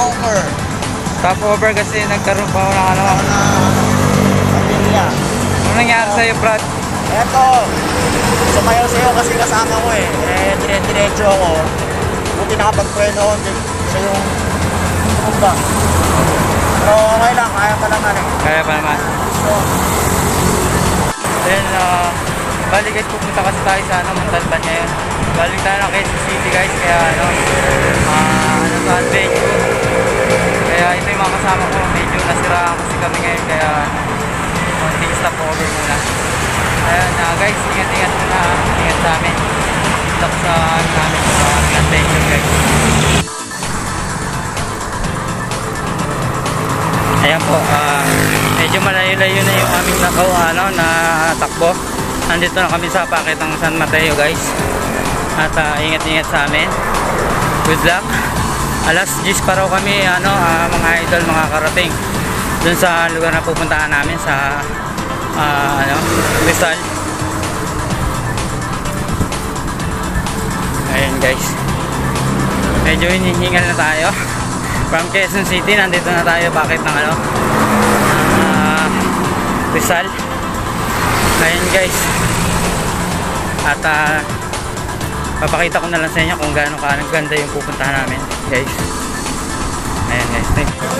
stopover. Stopover kasi nagkaroon pa ako ng ano. Pamilya. Ano nangyari sa'yo, Brad? Eto, sumayaw sa'yo kasi kasama ko eh. Dire-diretso ako. Buti nakapag-preno ako. Siya yung tumba. Pero okay lang, kaya pa naman eh. Kaya pa naman. So, Then, bali guys, pupunta kasi tayo sa Montalban ngayon. Balik tayo ng Quezon City guys, kaya sa adventure. Kaya ito yung mga kasama ko, medyo nasiraan kasi kami ngayon, kaya konting stopover muna. Ayan guys, ingat-ingat muna, ingat sa amin. Stop sa namin sa adventure guys. Ayan po, medyo malayo-layo na yung aming na takbo. Nandito na kami sa Pakitang San Mateo guys. At ingat-ingat sa amin. Good luck. Alas 10 pa raw kami mga idol, mga karating dun sa lugar na pupuntahan namin sa Rizal. Ayan guys, medyo hinihingal na tayo from Quezon City. Nandito na tayo, bakit ng Rizal. Ayan guys, at papakita ko na lang sa inyo kung gaano ganda yung pupuntahan namin guys. Ayan guys,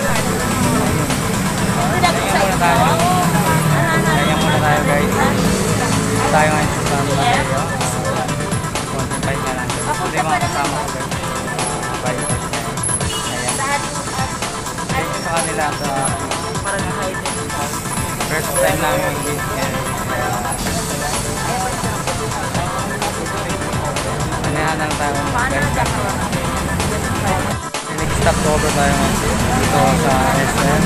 ayan muna tayo guys. Tayo ngayon sa San Mateo. Konting pahinga lang guys. Ito yung mga kasama ko guys. Bye guys. Ayan. Thank you sa kanila sa first time namin mag-visit ngayon. Panahan lang tayo guys. Nag-stop over tayo dito sa SM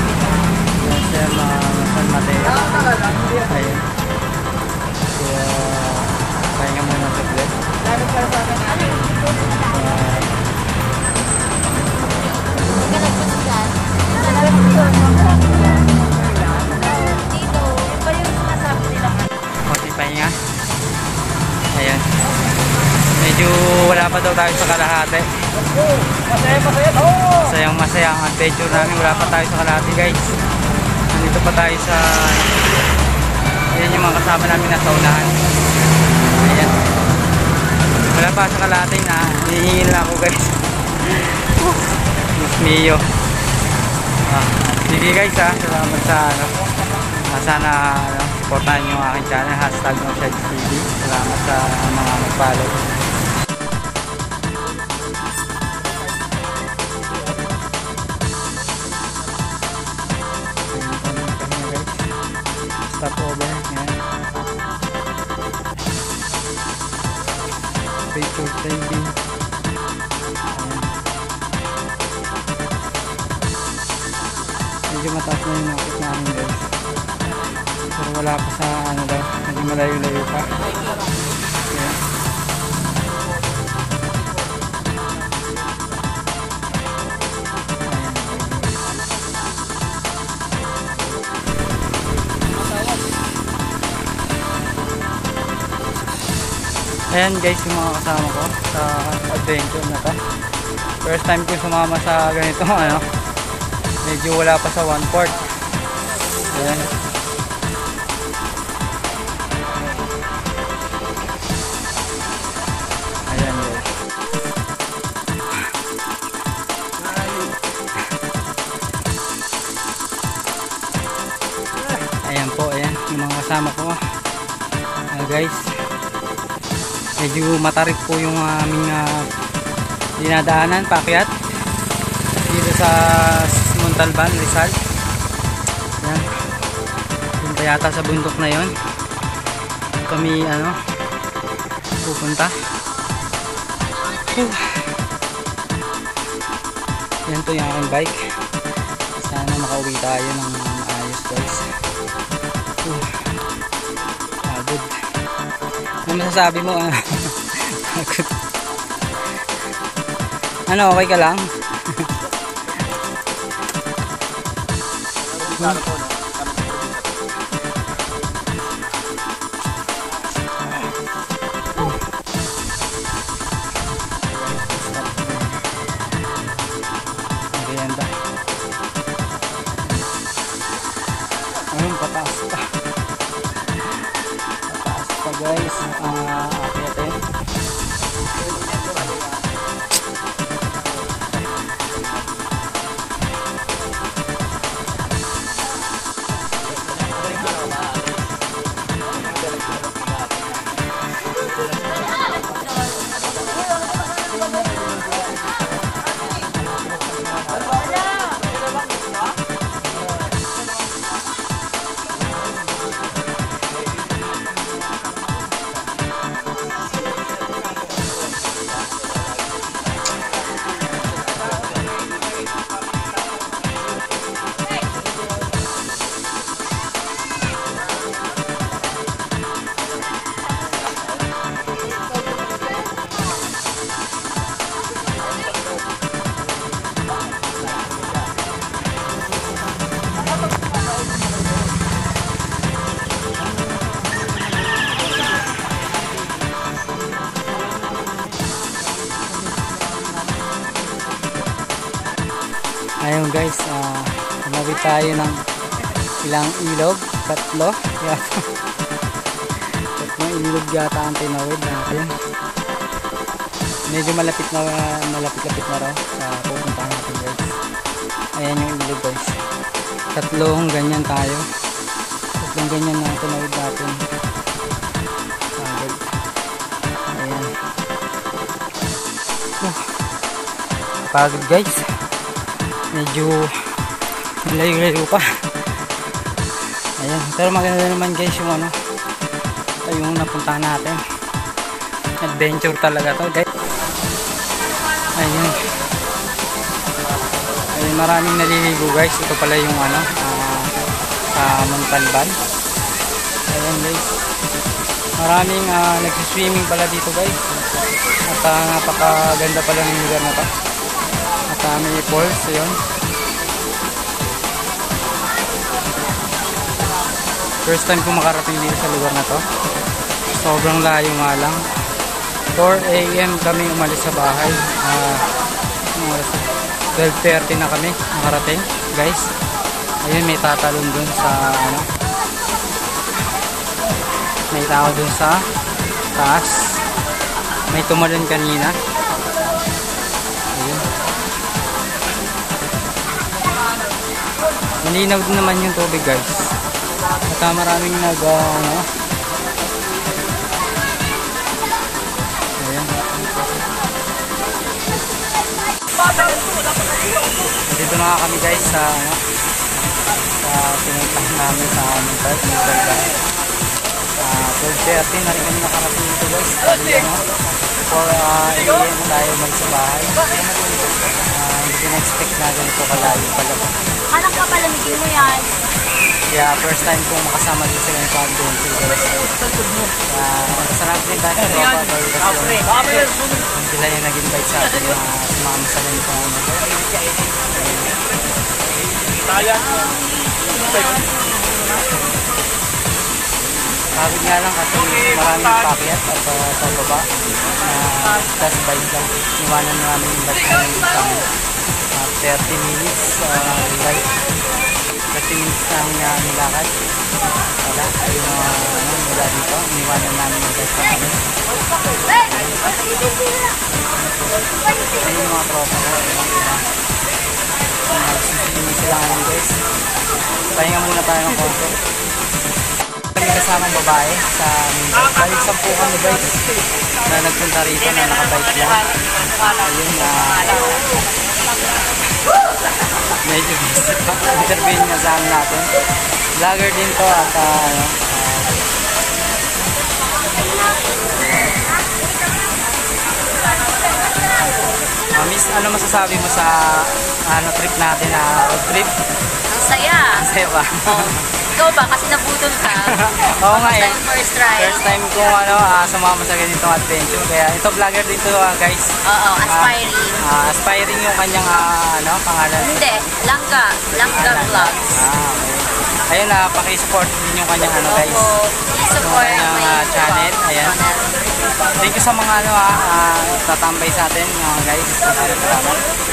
San Mateo. Ayun. Kaya pahinga muna sa plate. Konti pahinga. Ayan. Medyo wala pa daw tayo sa kalahati. Masaya ang adventure namin. Wala pa tayo sa kalahati guys. Nandito pa tayo sa ayan yung mga kasama namin na sa unahan. Ayan. Wala pa sa kalahati na hihingin lang ako guys. Diyos mio. Sige guys salamat sa sana supportahan nyo ang aking channel, #NoShedTV. Salamat sa mga mag-follow. Stop over. Yan. Picture taking. Medyo mataas na yung nakit namin guys. Pero wala pa sa daw. Medyo malayo-layo pa. Yan. Ayan guys yung mga kasama ko sa adventure na to. First time ko sumama sa ganito medyo wala pa sa 1/4. Ayan. Ayan guys. Ayan po, ayan yung mga kasama ko guys. Medyo matarik po yung aming dinadaanan, paakyat dito sa Montalban, Rizal. Yan. Punta yata sa bundok na yon. Kami pupunta. Yan to yung aking bike. Sana makauwi tayo ng maayos guys. Pagod. Ano masasabi mo? Ano, okay ka lang? Merienda. Mataas pa. Mataas pa guys. Akyatin. Ayun guys, lumabit tayo ng ilang ilog, tatlo yata. Tatlong ilog yata ang tinawid natin. Medyo malapit na raw sa pupuntahan natin guys. Ayan yung ilog guys. Tatlong ganyan tayo. Tatlong ganyan na tinawid natin. Ayan. Pagod guys. Medyo layo-layo pa. Ayan, pero maganda naman guys yung ano, yung napuntahan natin. Adventure talaga to guys. Ayun. Ayun, maraming naliligo guys. Ito pala yung ano, Montalban. Ayan guys. Maraming nagsiswimming pala dito guys. At napakaganda pala ng lugar na to. At may falls yun. First time ko makarating dito sa lugar na to. Sobrang layo nga lang. 4 AM kami umalis sa bahay. 12:30 na kami nakarating guys. Ayun, may tatalon dun sa ano, may tao dun sa taas. May tumalon kanina. Ayun. Malinaw din naman yung tubig guys. At maraming ano, ayan. Dito na kami guys sa ano, sa pinuntahan namin sa Montalban. 12:30 na rin kami nakarating dito guys. For AM tayo magsabahay. Hindi ko na-expect na ganito kalayo pala. Anak ka palamigin mo yan. Yeah, first time kong makasama din sa ganito adventure guys. Masarap din tayo sa tropa kasi sila yung nag-invite sa atin na sumama sa ganito ano. Pagod nga lang kasi maraming pakyat at sa baba na test bike lang. Iwanan namin yung bike namin kami. 30 minutes ride. 30 minutes namin na nilakad. Wala, yung mula dito. Iniwanan namin yung bike kami. Ayun yung mga tropa ko. Nagsisilinis sila ngayon guys. Pahinga muna tayo ng konti. Kami kasamang babae sa Mindanao. Balik 10 kami guys na nagpunta rito na nakabike lang. Ayun na medyo busy pa. Intervene nga sa amin natin. Vlogger din to at Miss, ano masasabi mo sa trip natin na road trip? Ang saya. Ang saya ba? Ikaw ba? Kasi nabudol ka. Oo nga eh. First try. First time ko sumama sa ganitong adventure. Kaya ito vlogger dito guys. Oo, aspiring. Aspiring yung kanyang pangalan. Hindi, Langga Vlogs. Okay. Ayun, paki-support din yung kanyang guys. Support yung kanyang channel. Ayan. Thank you sa mga tatambay sa atin guys. Salamat.